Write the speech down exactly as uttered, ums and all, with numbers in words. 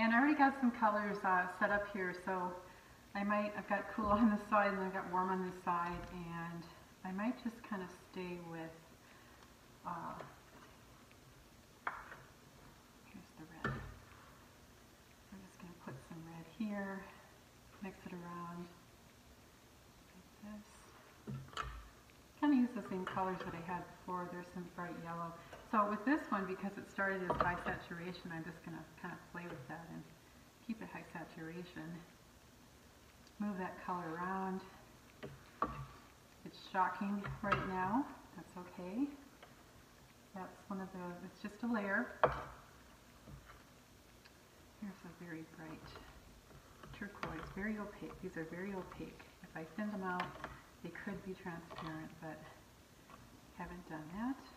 And I already got some colors uh, set up here, so I might, I've got cool on this side and I've got warm on this side, and I might just kind of stay with, uh, here's the red. I'm just going to put some red here, mix it around like this. Kind of use the same colors that I had before. There's some bright yellow. So with this one, because it started as high saturation, I'm just going to kind of play with that and keep it high saturation. Move that color around. It's shocking right now. That's okay. That's one of the, it's just a layer. Here's a very bright turquoise, very opaque. These are very opaque. If I thinned them out, they could be transparent, but haven't done that.